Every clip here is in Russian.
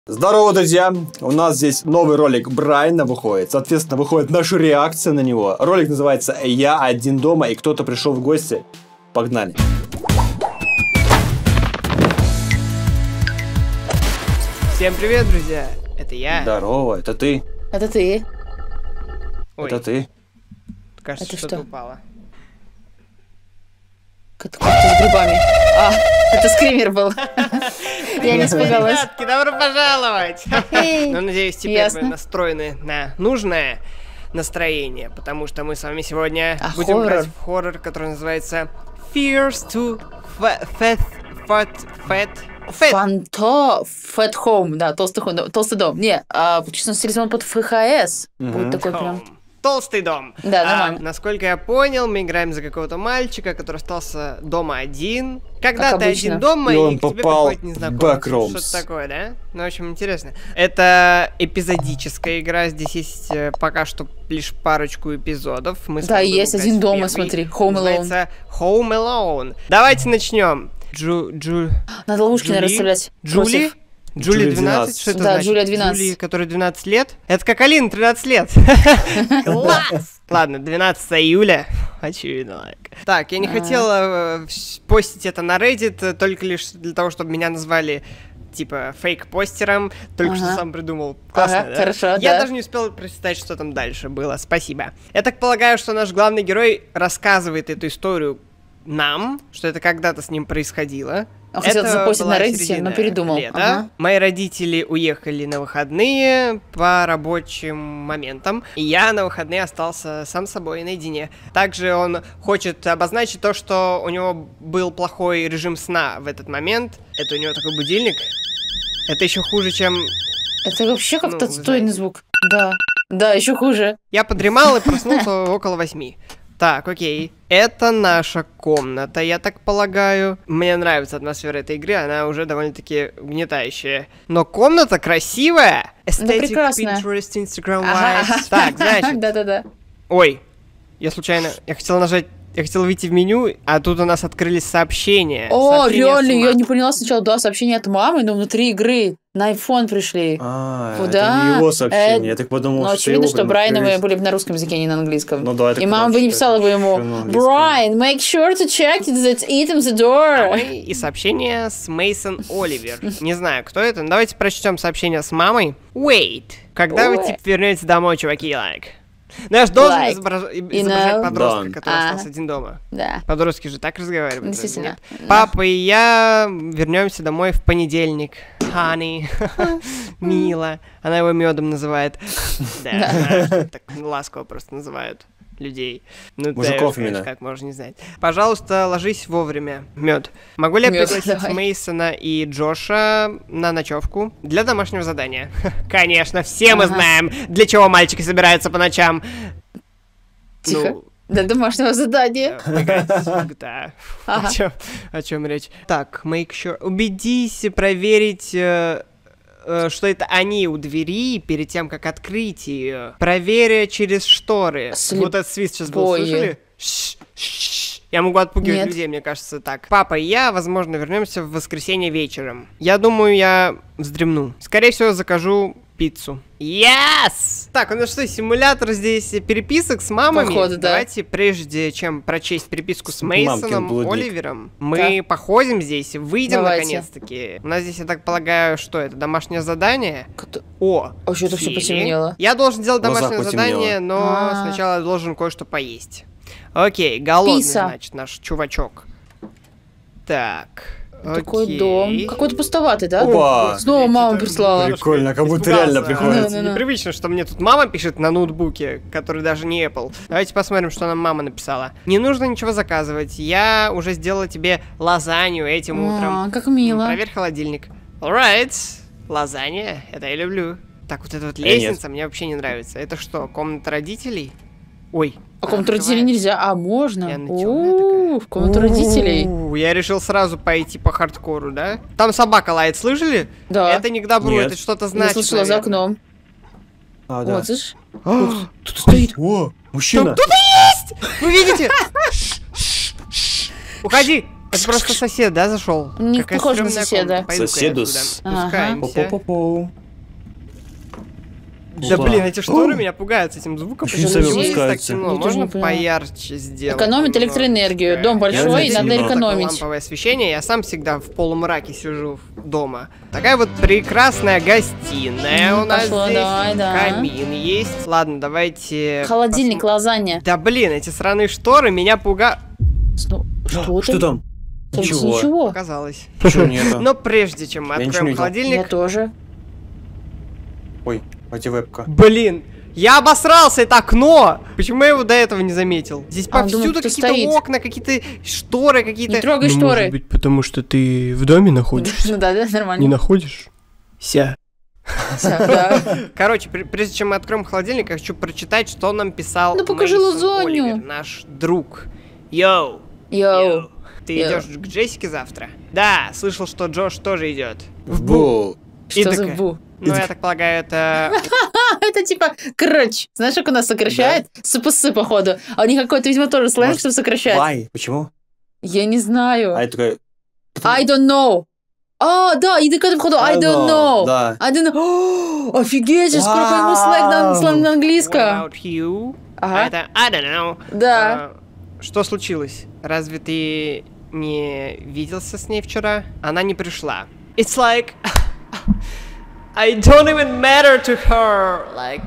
Здорово, друзья! У нас здесь новый ролик Брайана выходит. Соответственно, выходит наша реакция на него. Ролик называется «Я один дома и кто-то пришел в гости». Погнали! Всем привет, друзья! Это я. Здорово, это ты. Это ты. Ой, Это ты. кажется, Это что-то что? упало. Как-то с грибами. А, это скример был. Я не испугалась. Ребятки, добро пожаловать! Эй, Ну, надеюсь, теперь ясно. вы настроены на нужное настроение, потому что мы с вами сегодня А будем хоррор? играть в хоррор, который называется Fears to Fat. Fat Home, да, толстый дом. Не, почему стилизован под ФХС. Вот такой прям. Толстый дом. Да, нормально. Насколько я понял, мы играем за какого-то мальчика, который остался дома один. Когда Как ты обычно. один дома, И он и к тебе попал приходит незнакомец. в Backrooms. Что-то такое, да? Ну, в общем, интересно. Это эпизодическая игра. Здесь есть пока что лишь парочку эпизодов. Мы с Да, вами будем есть играть один в дома, первый. смотри, Home Alone. Называется Home Alone. Давайте начнем. Надо ловушки, наверное, расставлять. Джули? Против. Джулия 12? Что это Да, значит? Джулия 12. Джулия, которой 12 лет? Это как Алина, 13 лет. Класс! Ладно, 12 июля. Очевидно. Так, я не хотела постить это на Reddit только лишь для того, чтобы меня назвали типа фейк-постером. Только что сам придумал. Классно, да? Хорошо, Я да. даже не успел прочитать, что там дальше было. Спасибо. Я так полагаю, что наш главный герой рассказывает эту историю нам, что это когда-то с ним происходило. Он хотел Это запостить была на Reddit, середина но передумал. лета. Ага. Мои родители уехали на выходные по рабочим моментам, и я на выходные остался сам с собой наедине. Также он хочет обозначить то, что у него был плохой режим сна в этот момент. Это у него такой будильник. Это еще хуже, чем... Это вообще как-то вы отстойный знаете. звук. Да. Да, еще хуже. Я подремал и проснулся около 8. Так, окей. Это наша комната, я так полагаю. Мне нравится атмосфера этой игры, она уже довольно-таки угнетающая. Но комната красивая. Aesthetic, прекрасная. Pinterest, Instagram Ага. Lives. Так, значит. Да-да-да. Ой, я случайно... Я хотел выйти в меню, а тут у нас открылись сообщения. О, Сообщения реально, с я мамой. не поняла сначала, да, сообщение от мамы, но внутри игры на iPhone пришли. Это Да. не его сообщение. Я так подумал, Ну, что очевидно, его что прям Брайановы открылись. были бы на русском языке, а не на английском. Ну да, это И мама бы не писала бы ему: Брайан, make sure to check that it in the door. И сообщение с Мейсон Оливер. Не знаю, кто это, но давайте прочтем сообщение с мамой. Wait. Когда вы Ой. типа вернетесь домой, чуваки, like? Ну я же должен Like, изображать know? подростка, Да. который остался один дома. Да. Подростки же так разговаривают. разве Действительно. нет? Папа и я вернемся домой в понедельник. Honey. Мило. Она его медом называет. Да, так ласково просто называют людей. Ну, Мужиков конечно, именно. как можно не знать. Пожалуйста, ложись вовремя. Мед. Могу ли я Мёд, пригласить давай. Мейсона и Джоша на ночевку для домашнего задания? Конечно, все мы знаем, для чего мальчики собираются по ночам. Тихо. Ну, Для домашнего задания. поиграть в GTA. Ага. О чем речь? Так, make sure. Убедись проверить, что это они у двери перед тем, как открыть ее. Проверь через шторы. Вот этот свист сейчас был, Слепое. слышали? Ш-ш-ш. Я могу отпугивать Нет. людей, мне кажется, так. Папа и я, возможно, вернемся в воскресенье вечером. Я думаю, я вздремну. Скорее всего, закажу пиццу. Yes! Так, у нас что, симулятор здесь переписок с мамами? Походу, да. Давайте, прежде чем прочесть переписку с Мамкин Мейсоном, блудник. Оливером, мы походим здесь, выйдем Давайте. наконец-таки. У нас здесь, я так полагаю, что это, домашнее задание? Кто- О, А что это все Сири. потемнело? Я должен сделать В глазах домашнее потемнело. задание, но А. сначала я должен кое-что поесть. Окей, голодный, Пицца. значит, наш чувачок. Так, Такой окей. дом. Какой-то пустоватый, да? Опа. Снова мама прислала. Прикольно, как будто Испугался. реально приходит. Да, да. Непривычно, что мне тут мама пишет на ноутбуке, который даже не Apple. Давайте посмотрим, что нам мама написала. Не нужно ничего заказывать. Я уже сделала тебе лазанью этим утром. Как мило. Проверь холодильник. Alright. Лазанья, это я люблю. Так, вот эта вот нет. лестница мне вообще не нравится. Это что, комната родителей? Ой. А комнату родителей нельзя. А, можно? И она тёмная такая. В комнату родителей. Я решил сразу пойти по хардкору, да? Там собака лает, слышали? Да. Это не к добру, Нет. это что-то Я значит, слышала за наверное. окном. А, да. Вот, слышишь? Тут стоит. О, мужчина. Кто-то есть! Вы видите? Уходи! Это просто сосед, да, зашел? Не похоже на соседа. Соседус. Спускаемся. Пу-пу-пу-пу. Да Опа. блин, эти шторы меня пугают с этим звуком. Почему Почему сами здесь так опускаются? темно? Я тоже Можно не понимаю. поярче сделать? Экономит электроэнергию. Дом большой, Я надо заметила. экономить. Ламповое освещение, я сам всегда в полумраке сижу дома. Такая вот прекрасная гостиная у нас Пошло, здесь. давай, да. Камин есть. Ладно, давайте... Холодильник, лазанья. Да блин, эти сраные шторы меня пугают. Что там? Там Ничего. ничего. Показалось. Ничего нету. Но прежде чем мы Я ничего не откроем видел. Я холодильник... тоже. Ой, где вебка? Блин, я обосрался, это окно! Почему я его до этого не заметил? Здесь А, повсюду думаю, кто какие-то стоит. окна, какие-то шторы, какие-то... Не трогай шторы. быть, потому что ты в доме находишься. Ну да, нормально. находишь? Ся. Всё, да. Короче, прежде чем мы откроем холодильник, я хочу прочитать, что нам писал Ну, покажи Мейсон лазанью. Оливер, наш друг. Йоу. Йоу. Ты Йоу. идешь к Джессике завтра? Да, слышал, что Джош тоже идет. В Бу. Что за Идыка. бу? Ну, я так полагаю, это... Это типа крыч. Знаешь, как у нас сокращает? СПС, походу. А у них какой-то, видимо, тоже сленг, Может, чтобы сокращать. Вай. Почему? Я не знаю. А я такой... I don't know. А, да, и такая, походу, I don't know. Да. I don't know. О, офигеть, я скоро пойму сленг на What английском. about you? А Ага. это I don't know. Да. А, что случилось? Разве ты не виделся с ней вчера? Она не пришла. It's like... I don't even matter to her. Like...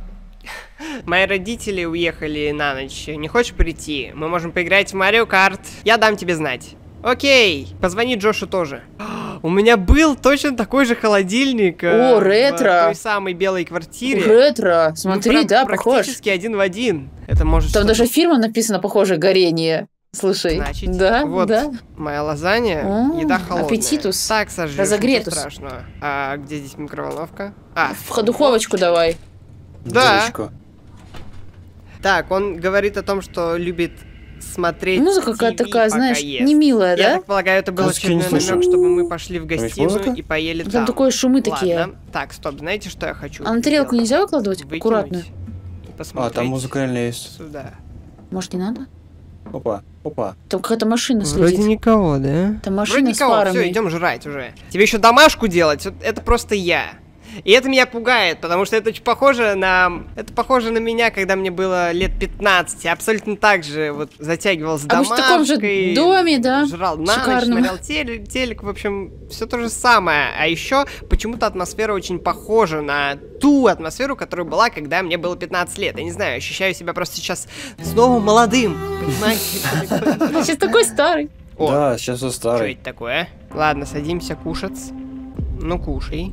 Мои родители уехали на ночь. Не хочешь прийти? Мы можем поиграть в Марио Карт. Я дам тебе знать. Окей. Позвони Джошу тоже. У меня был точно такой же холодильник. О, в ретро. той самой белой квартире. Ретро. Ну, Смотри, прям да, похож. практически один в один. Это может Там что-то даже фирма написана, похоже, горение. Слушай. значить. Да, Вот да. моя лазанья, О, еда холодная. аппетитус. Так, сожжёшь, Разогретус. ничего страшного. А где здесь микроволновка? А, В духовочку давай. Да. Дырочку. так, он говорит о том, что любит смотреть Музыка какая-то TV, такая, пока знаешь, ест. не милая, Я да? так полагаю, это был Кажется, я не очередной слышал. намек, чтобы мы пошли в есть гостиную музыка? и поели Там там. такое шумы такие. Ладно. Так, стоп, знаете, что я хочу? А на тарелку сделать? нельзя выкладывать? Выкинуть Аккуратно. и А, посмотреть там музыка реально есть. сюда. Может, не надо? Опа, опа. Там какая-то машина следит. никого, да? Там Вроде машина с никого, фарами. все, идем жрать уже. Тебе еще домашку делать, вот это просто я. И это меня пугает, потому что это очень похоже на... Это похоже на меня, когда мне было лет 15. Я абсолютно так же вот затягивался А вы в таком же домашкой. доме, да? Жрал на ночь, Шикарном. смотрел телек, в общем, все то же самое. А еще почему-то атмосфера очень похожа на ту атмосферу, которая была, когда мне было 15 лет. Я не знаю, ощущаю себя просто сейчас снова молодым. Понимаете? Сейчас такой старый. О, Да, сейчас он что старый. это такое? Ладно, садимся кушать. Ну, кушай.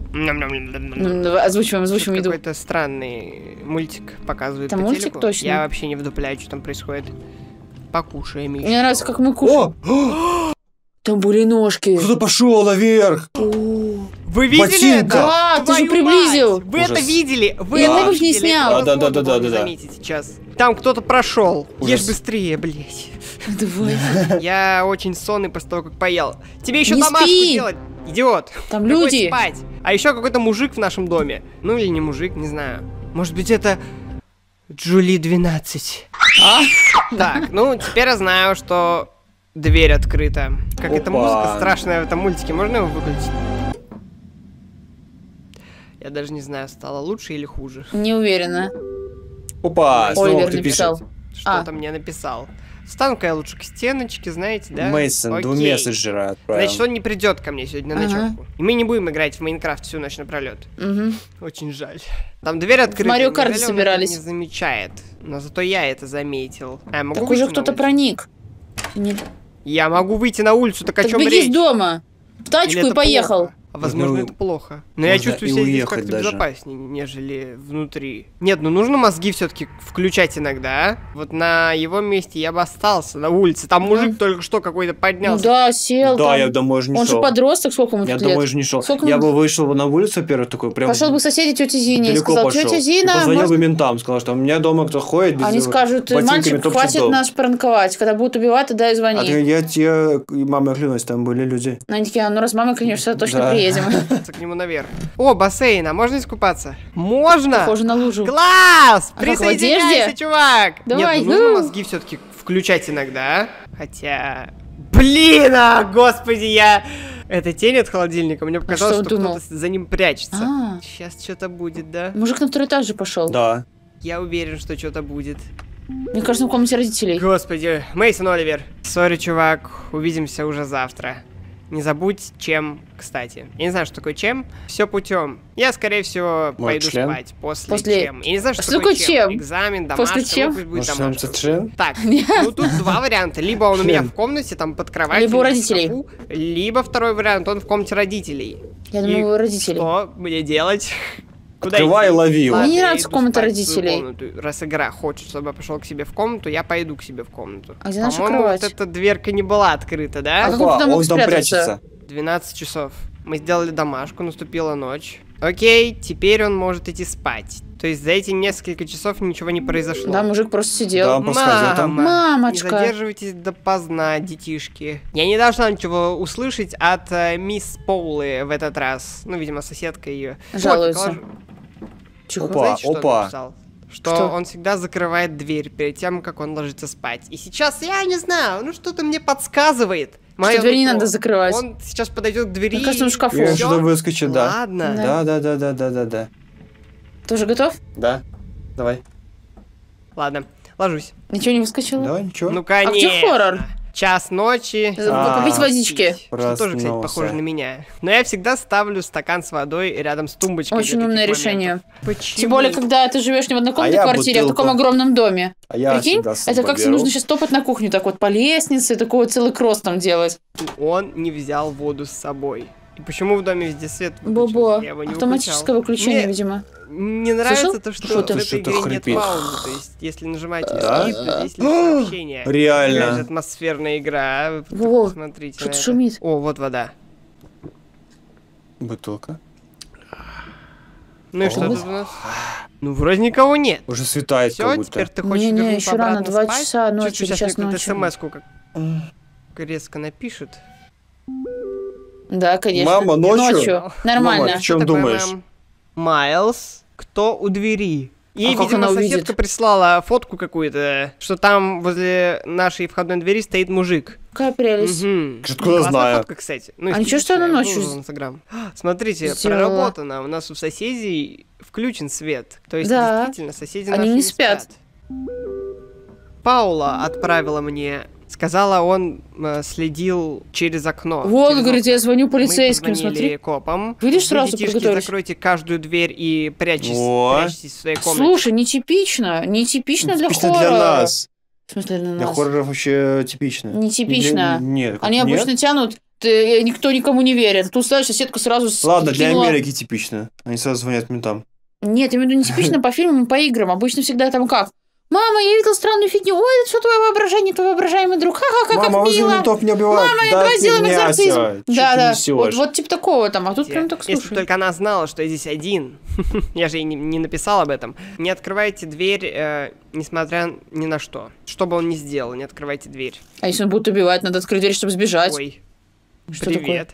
Давай, озвучиваем Тут еду. какой-то странный мультик показывает Это по мультик телеку. точно? Я вообще не вдупляю, что там происходит. Покушаем еще. Мне нравится, как мы кушаем. Там были ножки. Кто-то пошел наверх! Вы видели Ботинка. это? Да, ты же Твою приблизил. мать! Вы это Ужас. видели? Вы Я это обувь не видели? снял. Это Да, да, невозможно да, да, было да. заметить сейчас. Там кто-то прошел. Ужас. Ешь быстрее, блять. Давай. Я очень сонный после того, как поел. Тебе еще Не домашку спи. делать, идиот. Там Какой люди. спать? А еще какой-то мужик в нашем доме. Ну или не мужик, не знаю. Может быть, это Джули 12. А? Так, ну теперь я знаю, что дверь открыта. Как эта Опа. музыка страшная в этом мультике. Можно его выключить? Я даже не знаю, стало лучше или хуже. Не уверена. Опа, снова Оливер кто написал. пишет. Что-то мне написал. Встану-ка я лучше к стеночке, знаете, да? Мейсон, Окей. 2 месседжера отправил. Значит, он не придет ко мне сегодня на Ага. ночевку. И мы не будем играть в Майнкрафт всю ночь напролет. Угу. Очень жаль. Там дверь открыта. Марио Карт неужели он собирались. это не замечает. Но зато я это заметил. А я могу Так выйти уже на кто-то улицу? проник. Не- Я могу выйти на улицу, так о Так чем беги речь? с дома. В Или тачку это и поехал. плохо? А возможно, Можно это плохо. Но я можно чувствую и себя здесь уехать как-то даже. безопаснее, нежели внутри. Нет, ну нужно мозги все-таки включать иногда. А? Вот на его месте я бы остался на улице. Там мужик только что какой-то Ну поднялся. да, сел Да, там. я домой же не Он же шел. подросток, сколько ему Я тут домой лет? же не шел. Сколько Я ему- бы вышел на улицу, во-первых, такой прям... Пошел бы к соседи тете Зине и далеко сказал, пошел. тетя И Зина, позвонил может... бы ментам, сказал, что у меня дома кто ходит без Они скажут, ботинками мальчик, топчет хватит дом. нас пранковать. Когда будут убивать, тогда и А звони. ты, я тебе, мама клянусь, там были люди. Они такие, ну раз мама клянешься, точно Да. приедем. К нему наверх. О, бассейн, а можно искупаться? Можно! Похоже на лужу. Класс! А как, в Присоединяйся, одежде? чувак! Давай, Нет, ну нужно ну. мозги все-таки включать иногда. Хотя... Блин, господи, Это тень от холодильника, мне показалось, что кто-то за ним прячется. Сейчас что-то будет, да? Мужик на второй этаж же пошел. Да. Я уверен, что что-то будет. Мне кажется, в комнате родителей. Господи, Мейсон Оливер. Сори, чувак, увидимся уже завтра. Не забудь, чем, кстати. Я не знаю, что такое чем. Все путем. Я, скорее всего, пойду спать после чем. Я не знаю, что такое чем. Экзамен, домашка, после чем? Пусть будет домашка. Так, ну тут два варианта. Либо он у меня в комнате, там под кроватью. Либо у родителей. Либо второй вариант, он в комнате родителей. Я думаю, у родителей. Что мне делать? Куда Открывай и лови его. Мне не нравится комната родителей. Раз игра хочет, чтобы я пошел к себе в комнату, я пойду к себе в комнату. А где наша По-моему, кровать? вот эта дверка не была открыта, да? А как он там мог спрятаться? 12 часов. Мы сделали домашку, наступила ночь. Окей, теперь он может идти спать. То есть за эти несколько часов ничего не произошло. Да, мужик просто сидел. Да, он просто ходил там. Мамочка. Не задерживайтесь допоздна, детишки. Я не должна ничего услышать от мисс Поулы в этот раз. Ну, видимо, соседка ее. Жалуется. Чихо. Опа, Знаете, что он опа. написал? Что он всегда закрывает дверь перед тем, как он ложится спать. И сейчас, я не знаю, ну что-то мне подсказывает. Что дверь не надо закрывать. Он сейчас подойдет к двери. Мне кажется, он в шкафу. И что-то выскочит, да. Ладно. Да. Тоже готов? Да. Давай. Ладно, ложусь. Ничего не выскочило? Да, ничего. Ну, конечно. А где хоррор? Час ночи. Попить водички. Что тоже, кстати, похоже на меня. Но я всегда ставлю стакан с водой рядом с тумбочкой. Очень умное решение. Почему? Тем более, когда ты живешь не в однокомнатной квартире, а в таком огромном доме. Прикинь, это как нужно сейчас топать на кухню, так вот по лестнице, такой вот целый кросс там делать. Он не взял воду с собой. И почему в доме везде свет Бобо, я его не автоматическое выключение, видимо. Не нравится то, что в этой Что-то игре нет хрипит. паузы. То есть, если нажимаете Escape, то здесь лишь сообщение. Реально. Какая же атмосферная игра. Во, Посмотрите что-то на это. шумит. О, вот вода. Бутылка. Ну и что тут у нас? Ну, вроде никого нет. Уже светает Все, как будто. теперь ты хочешь Не-не, вернуться еще рано, обратно 2 спать? часа ночи, Чуть-чуть сейчас сейчас мне ночью. смс-ку как резко напишет. Да, конечно. Мама, ночью? Нормально. Мама, в чем Что такое, думаешь? мам? Майлз, кто у двери? Ей, как видимо, она соседка увидит? прислала фотку какую-то, что там возле нашей входной двери стоит мужик. Какая прелесть. Мгм. Откуда Классная знаю? фотка, кстати. Ну, А ничего, что она эстетичная, ночью выложила в Инстаграм. Смотрите, сделала? проработано. У нас у соседей включен свет. То есть, Да. действительно, соседи Они наши не спят. Паула отправила мне. Сказала, он следил через окно. Вот, через говорит, окна. я звоню Мы полицейским, позвонили смотри. копам. Видишь, сразу Вы, детишки, приготовились. закройте каждую дверь и прячьтесь в своей комнате. Слушай, нетипично для Типично хоррора. для нас. В смысле для Для нас? хорроров вообще типично. Нетипично. Нет. Они нет? обычно тянут, никто никому не верит. Тут, знаешь, соседка сразу Ладно, для скинула. Америки типично. Они сразу звонят ментам. Нет, я имею в виду нетипично по фильмам и по играм. Обычно всегда там как? Мама, я видел странную фигню. Ой, это все твое воображение, твой воображаемый друг. Ха-ха, как Мама, мило. ментов не убивают. Мама, я Да, давай сделаем фигня экзорцизм. всё. Чё Да, ты да. несёшь? Вот типа такого там. А тут прям так Если слушай. только она знала, что я здесь один. Я же ей не написал об этом. Не открывайте дверь, несмотря ни на что. Что бы он ни сделал, не открывайте дверь. А если он будет убивать, надо открыть дверь, чтобы сбежать. Ой, Что привет.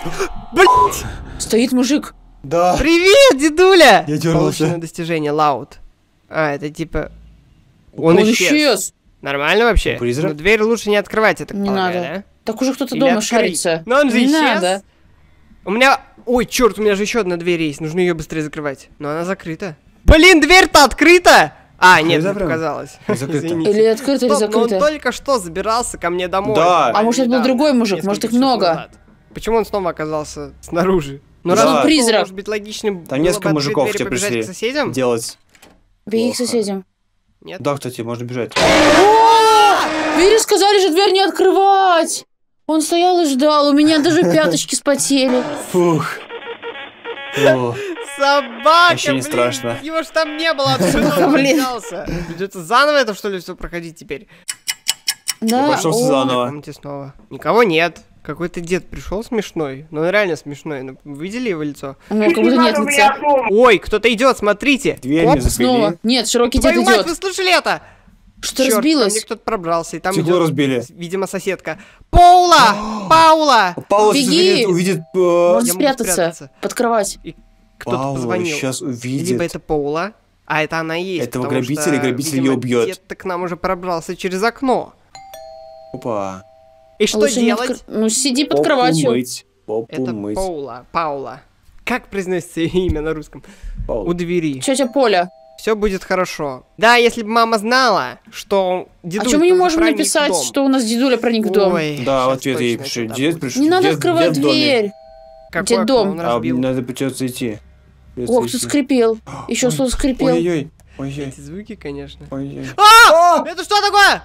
Стоит мужик. Да. Привет, дедуля! Я дёрнулся. Получено достижение, лаут. А, это типа... Он исчез. Нормально вообще? Призрак? Но дверь лучше не открывать, я так Не полагаю, надо. да? Так уже кто-то Или дома открыть. шарится. Но он же Не исчез. надо. У меня... Ой, черт, у меня же еще одна дверь есть. Нужно ее быстрее закрывать. Но она закрыта. Блин, дверь-то открыта! А, нет, мне Закрыта прям? показалось. Закрыта. Извините. Или открыто, или Стоп, но он закрыто. только что забирался ко мне домой. Да. А может, это был недавно, другой мужик, несколько может, их часов много. назад. Почему он снова оказался снаружи? Ну, Да. раз он Призрак. пришел, может быть, логичнее Там несколько было бы мужиков открыть тебе дверь и побежать пришли к соседям? делать. Беги к Плохо. соседям. Нет? Да, кстати, можно бежать. Вире сказали же дверь не открывать. Он стоял и ждал. У меня даже пяточки спотели. Фух. О, Собака, Вообще не блин, страшно. Его ж там не было, откуда он Блин. взялся? Придется заново это, что ли, все проходить теперь? Да. пошел о, В заново. комнате снова. Никого нет. Какой-то дед пришел смешной. Ну, он реально смешной. Ну, видели его лицо? У него как будто нет лица. Ой, кто-то идет, смотрите. Дверь Оп, не запили. снова. Нет, широкий дед Твою мать, вы идет. слышали это? Что Чёрт, ко разбилось? мне кто-то пробрался, и там Стекло идет, разбили. видимо, соседка. Паула! Паула! Паула сейчас Беги. увидит... Можно Я могу спрятаться. спрятаться. Под кровать. И кто-то Паула позвонил. сейчас Либо увидит. это Паула, а это она и есть. Этого потому грабителя, что, грабитель видимо, её убьёт. Дед-то к нам уже пробрался через окно. Опа. И что делать? Ну, сиди под кроватью. Это Паула. Как произносится имя на русском? У двери. Тетя Поля. Все будет хорошо. Да, если бы мама знала, что дедуль... А что мы не можем написать, что у нас дедуля проник в дом? Ой, да, ответ ей пишет. Дед пришел. Не надо открывать дверь. Дед дом. Надо придется идти. Ох, кто скрипел. Еще что-то скрипел. Ой-ой. Эти звуки, конечно. Ой-ой. Это что такое?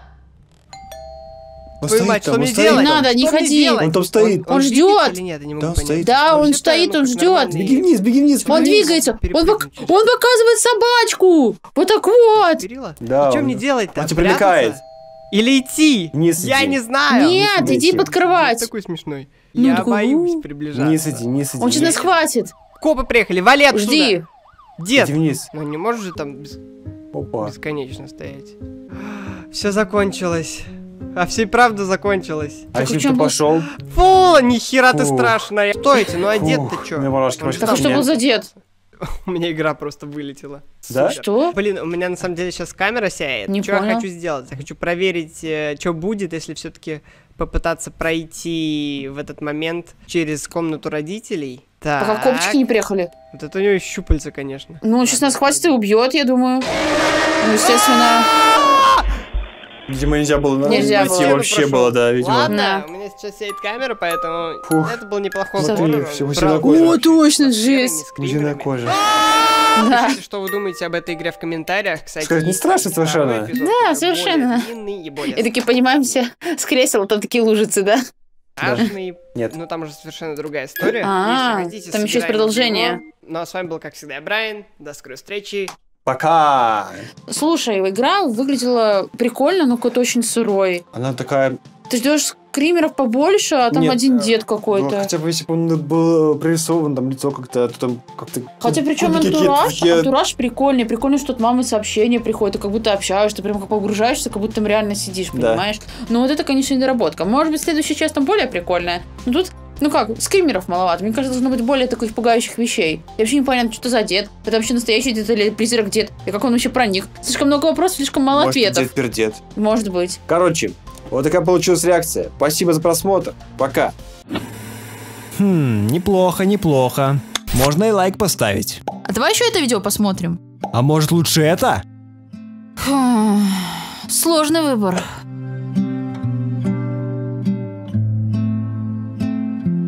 Твою мать, что мне делать? Не надо, не ходи. Он там стоит. Он ждет. Да, он стоит, он ждет. Беги вниз. Он двигается. Он показывает собачку. Вот так вот. Да. Что мне делать-то? Он тебя привлекает. Или идти? Я не знаю. Нет, иди под кровать. Такой смешной. Я боюсь приближаться. Не сиди. Он сейчас нас хватит. Копы приехали, вали отсюда. Жди. Дед. Иди вниз. Ну не можешь же там бесконечно стоять. Все закончилось. А все правда закончилось. А если ты пошел? Фу, нихера ты страшная. Стойте, ну а дед-то что? Так а что был за дед? У меня игра просто вылетела. Да? Что? Блин, у меня на самом деле сейчас камера сяет. Что я хочу сделать? Я хочу проверить, что будет, если все-таки попытаться пройти в этот момент через комнату родителей. Так. Пока копчики не приехали. Вот это у него щупальца, конечно. Ну, он сейчас нас хватит и убьет, я думаю. Ну, естественно. Видимо, нельзя было найти вообще было, да, видимо. Ладно, у меня сейчас сядет камера, поэтому это был неплохой хоррор. О, точно, жесть. Гусиная кожа. Пишите, что вы думаете об этой игре в комментариях. Кстати, не страшно совершенно. Да, совершенно. И таки понимаемся с кресел, там такие лужицы, да? Страшный. Нет. Ну там уже совершенно другая история. Там еще есть продолжение. Ну а с вами был, как всегда, Брайан. До скорой встречи. Пока! Слушай, игра выглядела прикольно, но какой-то очень сырой. Она такая... Ты ждешь скримеров побольше, а там один дед какой-то. Хотя бы если бы он был прорисован, там лицо как-то... Хотя причем антураж прикольный. Прикольно, что от мамы сообщения приходят, ты как будто общаешься, ты прям как погружаешься, как будто там реально сидишь, понимаешь? Но вот это, конечно, недоработка. Может быть, следующая часть там более прикольная. Но тут... Ну как, скримеров маловато. Мне кажется, должно быть более таких пугающих вещей. Я вообще не понятно, что за дед. Это вообще настоящий дед или призрак дед? И как он вообще проник? Слишком много вопросов, слишком мало ответов. Может, дед-пердед. Может быть. Короче, вот такая получилась реакция. Спасибо за просмотр. Пока. Неплохо. Можно и лайк поставить. А давай еще это видео посмотрим. А может лучше это? Сложный выбор.